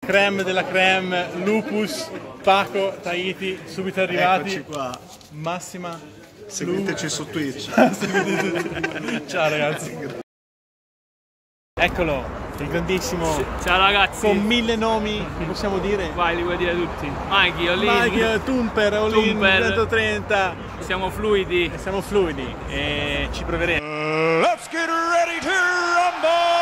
Creme della creme, Lupus, Paco, Tahiti, subito arrivati. Eccoci qua. Massima. Seguiteci su Twitch. Ciao ragazzi. Eccolo, il grandissimo. Ciao ragazzi. Con 1000 nomi, li possiamo dire? Vai, li vuoi dire tutti? Mikey, Olin. Mike, Tumper, Olin, Tumper. 130. Siamo fluidi. Siamo fluidi e ci proveremo. Let's get ready to rumble!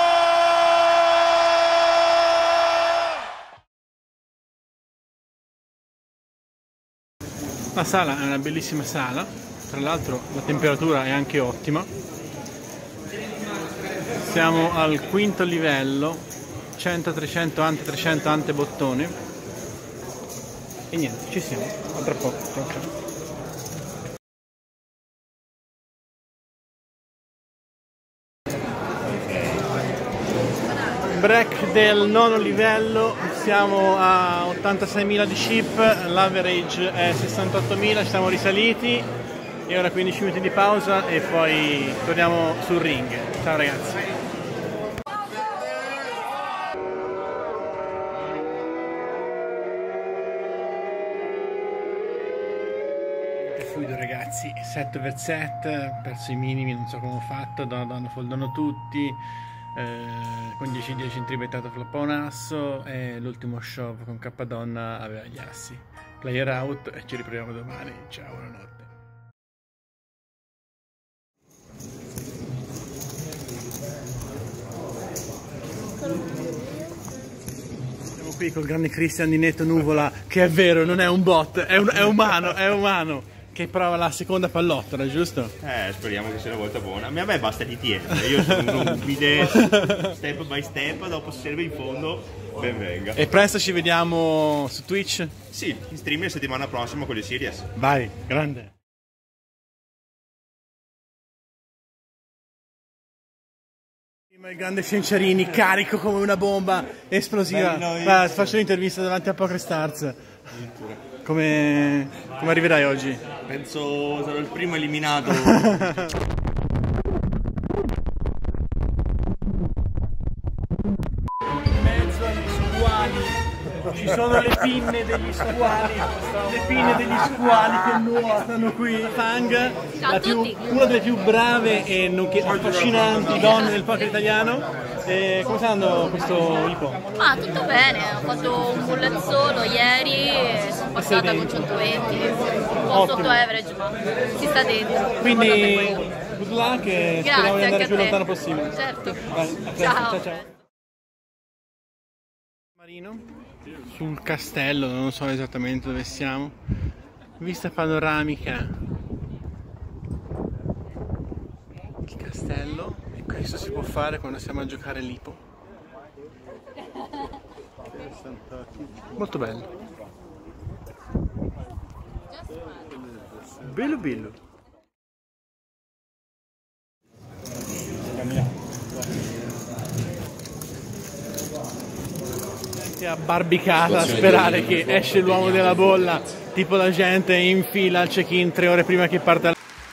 La sala è una bellissima sala, tra l'altro la temperatura è anche ottima. Siamo al quinto livello, 100, 300, ante 300, ante bottone. E niente, ci siamo, a tra poco. Ciao, ciao. Break del nono livello, siamo a 86.000 di ship, l'average è 68.000, ci siamo risaliti e ora 15 minuti di pausa e poi torniamo sul ring. Ciao ragazzi. Fluido ragazzi, set per set, perso i minimi, non so come ho fatto, foldano tutti. Con 10-10 in tribettato floppa un asso e l'ultimo shove con K-Donna aveva gli assi. Player out e ci riproviamo domani. Ciao, buonanotte. Siamo qui col grande Cristian di Netto Nuvola, che è vero, non è un bot, è umano. Che prova la seconda pallottola, giusto? Speriamo che sia una volta buona. A me basta DTM, io sono uno umile, step by step, dopo se serve in fondo, ben venga. E presto ci vediamo su Twitch? Sì, in stream la settimana prossima con le series. Vai, grande! Il grande Cenciarini, carico come una bomba esplosiva. Guarda, faccio un'intervista davanti a Poker Stars. Come arriverai oggi? Penso sarò il primo eliminato. In mezzo agli squali ci sono le pinne degli squali, che nuotano qui. Fang, una delle più brave e nonché affascinanti donne del poker italiano. Come sta andando questo Ipo? Ah, tutto bene, ho fatto un bullet solo ieri e sono passata con 120, un po' sotto average, ma si sta dentro. Quindi good luck e speriamo di andare più lontano possibile. Certo. Ciao. Marino, sul castello, non so esattamente dove siamo. Vista panoramica. Il castello. Questo si può fare quando siamo a giocare l'Ipo. Molto bello. Bello. Si è abbarbicata a sperare che esce l'uomo della bolla, tipo la gente in fila al check-in 3 ore prima che parta.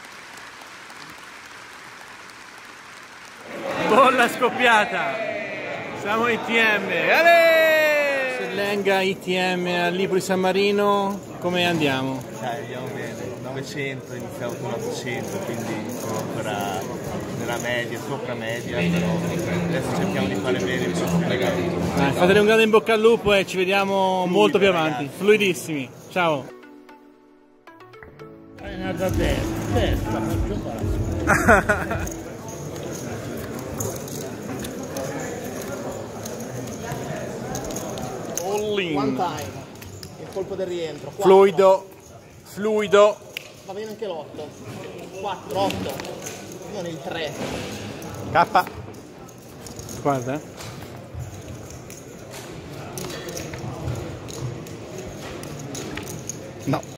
Bolla scoppiata, siamo ITM, Ale! Lenga ITM all'Ipo di San Marino, come andiamo? Andiamo bene, 900, iniziamo con 800, quindi siamo ancora nella media, sopra media, però adesso cerchiamo di fare bene il prossimo collegamento. Fatele un grande in bocca al lupo e ci vediamo molto più avanti, fluidissimi, ciao! È nata testa, faccio passo. One time, il colpo del rientro. 4. Fluido. Va bene anche l'8. 4, 8. Non il 3. K. Guarda. No.